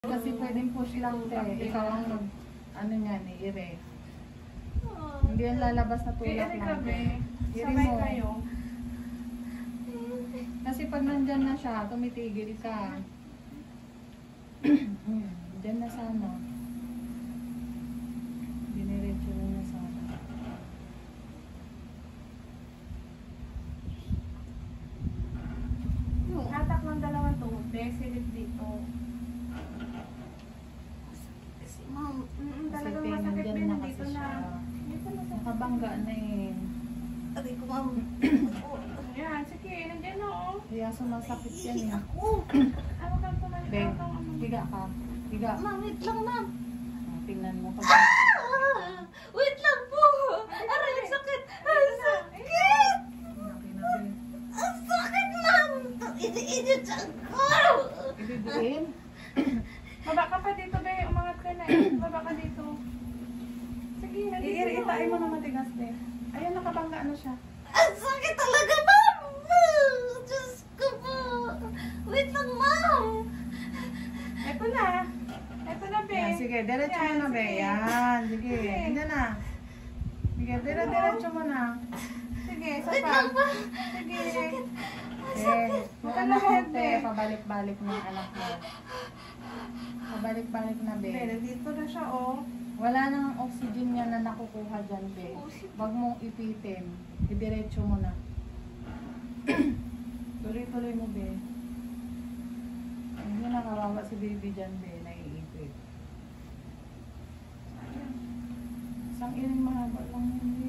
Kasi pwedeng push lang, te. Ikaw ang ano niyan, ire. Hindi yan lalabas na tulak lang. Sabay kayo. Kasi pag nandyan na siya, tumitigil ka. Diyan na sana. Diniretso na na sana. Yung atak ng dalawang tuhod, silip dito. Ma'am, Talagang Kasi masakit nandyan din na dito kasi na. siya. Dito na sa... Nakabangga na eh. aray ko ma'am. Yan, sige, nandiyan na oh. Kaya sumasakit yan eh. Ako. Ano kang pumalit Be, ako ang ano. higa ka. Higa. Ma'am, wait lang ma'am. Tingnan mo pag Ah! Wait lang po. Aray, ang sakit. Ang sakit. Ang sakit ma'am. Ini-init ako. Ibibiin. Baba ka pa dito, be. Umangat ka na eh. Baba ka dito. Sige, nandito na. Iitain mo na matigas, be. Ayan, nakabangga na siya. Ang sakit talaga ma'am. Diyos ko po. Wait lang ma'am. Eto na. Eto na, be. Yan, sige, diretso mo na, be. sige. Yan, sige. Hindi na. Sige, diretso mo na. Sige, isa Wait pa. lang ma'am. Sige. Ang sakit. Yung anak mo, te, pabalik-balik na yung anak mo. Pabalik-balik na, be. Be, nandito na siya, oh. Wala nang oxygen yan na nakukuha dyan, be. Huwag mong ipitin. Idiretso mo na. Tuloy-tuloy mo, be. Hindi nakawawa si baby dyan, be. Naiipit. Isang iring mahaba lang yun, be.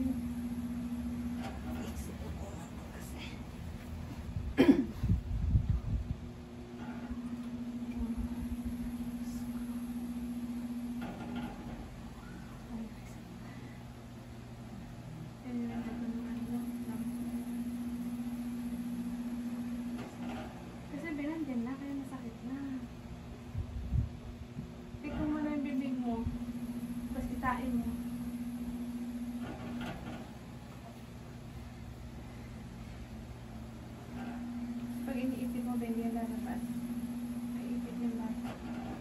Kasi binandyan na, kaya masakit na. Tignan mo na yung bibig mo. Tapos itain mo. Pag iniipit mo, hindi yan lalabas. Naiipit yung lahat.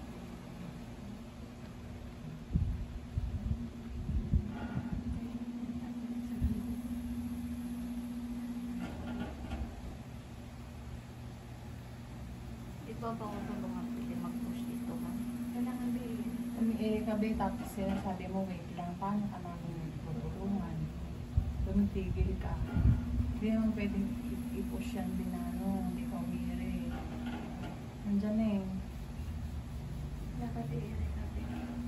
Di ba ba ako tulungan pwede mag-push dito ma'am? Kailangan din. Kabe, tapos sinasabi mo, wait lang, paano ka namin tutulungan? Tumitigil ka. Hindi naman pwedeng i-push yan din na ano, hindi ka umiri. Nandyan eh. Dapat i-irritate.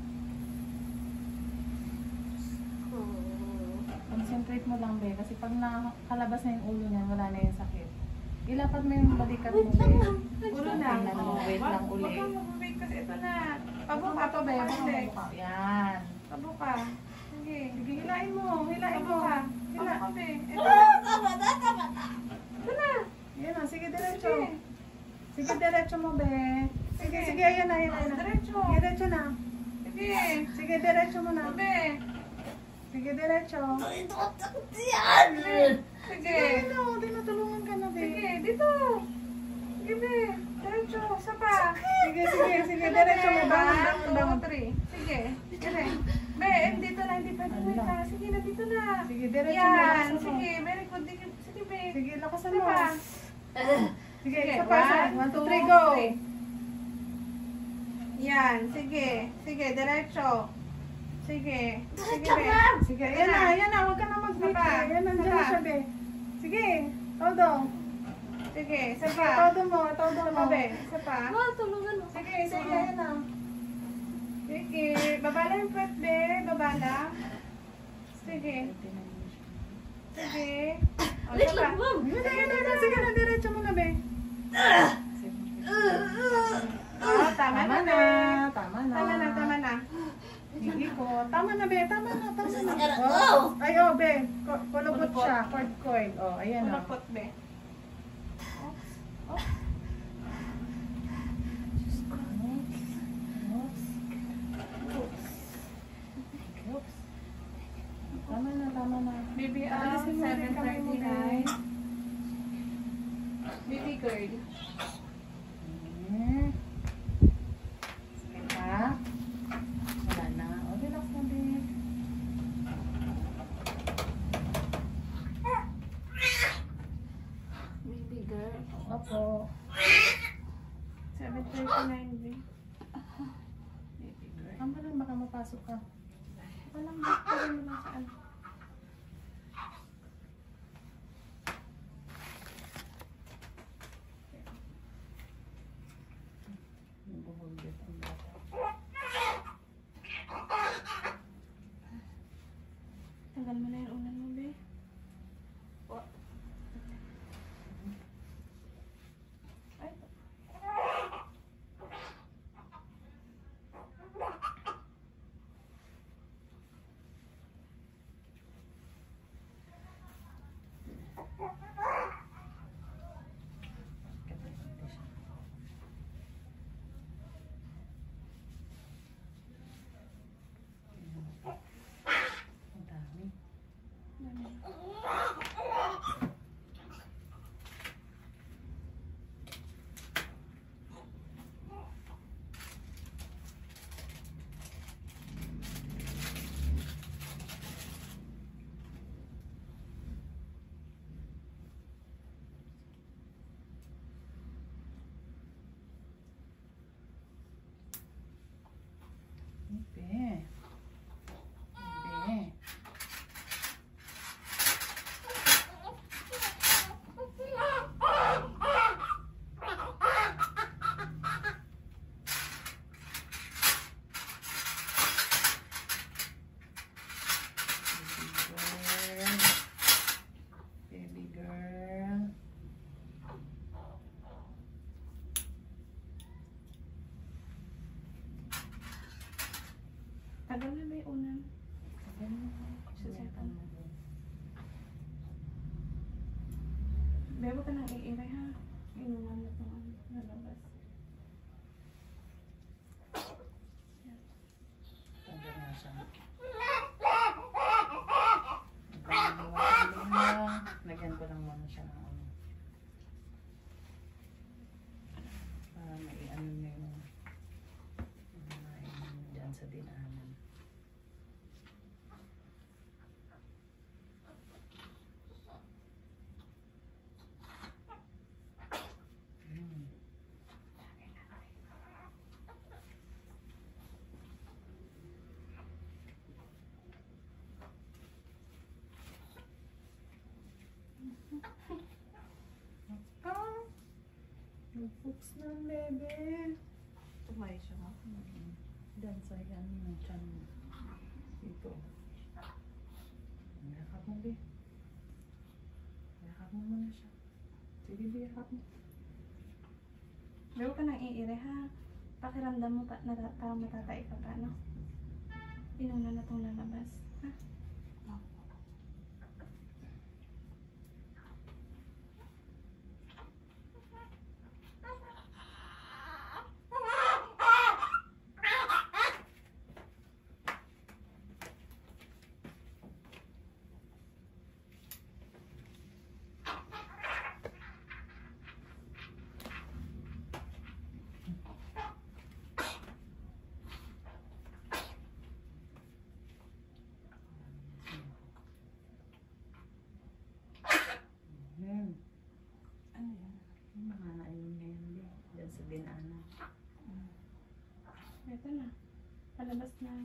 Concentrate mo lang, be. Kasi pag nakalabas na yung ulo niya, wala na yung sakit. Ilapat mo yung balikat mo, Wait lang be. ma'am. Ulo lang. Tingnan mo, wait lang uli. Huwag kang mag-wait kasi ito na. Pabuka to, be. Pabuka. Yan. Pabuka. Sige. Sige, hilain mo. Hilain mo. Pabuka. Hila. Pabuka, be. Ito. Ah, tama na, tama na. Ito na. Yan na. Sige, diretso. Sige. Sige, diretso mo, be. Sige, sige. Ayan na, ayan na. Diretso. Diretso na. Sige. Sige, diretso mo na. Be. Sige, diretso. Ito ang sakit yan. Sige. Sige, tinutulungan ka na, be. Sige. Dito. Sige, be. Diretso. Isa pa. Sige, sige, sige. Diretso mo. Bangon, bangon, bangon. 1, 2, 3. Sige. Sige. Be, dito na. Hindi pa naman ka. Sige na, dito na. Sige, diretso mo. Yan. Lakasan mo. Sige. Very good. Sige, be. Sige, lakasan Isa mo. pa. Sige, Sige, isa pa. 1, 2, 3, go. Yan, sige. Sige, diretso. Sige. Sige, Diretso, be. ma'am. Sige, ayan na, ayan na. Huwag ka na mag-wait. Sapa. Ayan, nandiyan na Sapa. siya, be. Sige, todo. Sige, isa Sige, pa. todo mo, todo Isa mo. pa, be. Isa pa. Ma'am, tulungan mo. Sige, sige, ayan na. Sige. Baba lang yung puwet, be. Baba lang. Sige. Sige. O, Wait isa pa. lang ma'am. Ayan na, ayan na, ayan na. Sige na, diretso mo na, be. O, tama na, be. Tama na. Tama na, tama na. Hindi ko. Tama na, be. Tama na, tama na. Sige na, Oh. go. Ay, oh, be. Kulupot Kulupot. siya. Cord coil. Oh, ayan, oh. Kulapot, be. Tama na, tama na. Baby, Alisin mo din kami mo, 7:39. Baby girl. Hmm. Pasok ka. Walang bakit mo lang saan. Yung buhulbit ang bata. Tagal mo na yung unan mo, be. Ay. Kapatid siya. Ang dami. Ibe. Ibe. Baby girl. Tagal na ba yung unan? Susutan mo doon. Bebo ka nang iiray ha. Inuman na ito ang nalabas. Tanda na siya. Pagkakaliwa lang. Lagyan ko lang muna siya ng ano. Para may ano na yung dyan sa dinahanan. Hmm. Nag-focus na, bebe. Tumayo siya ha. Dan sa yan yung chan mo. Dito. Yakap mo, be. Yakap mo muna siya. Sige, be, yakap mo. Bebo ka nang iiray ha. Pakiramdam mo pa, parang matatay ka pa, no? Inunan na itong lalabas. Ha? Yan. Ano yan? Yung mga nainom ngayon, be. Dyan sa dinaanan. Ito na. Palabas na.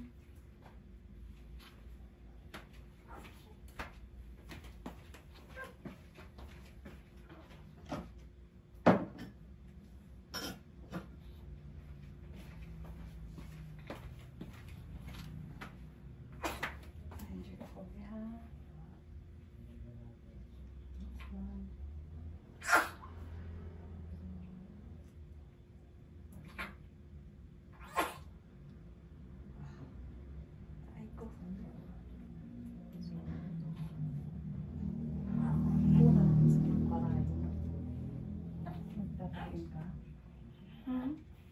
Enjoy ako, be, ha? Ay ko. Una, sa parayo. Magtatayin ka? Hmm?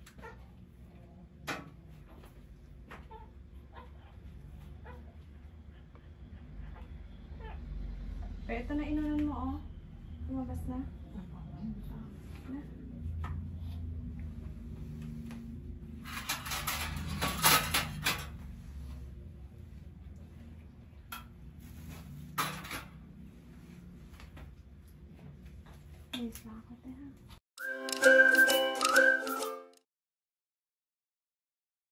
Pero ito na inunan mo, oh. Lumabas na. Na. Ayos lang ako, te, ha.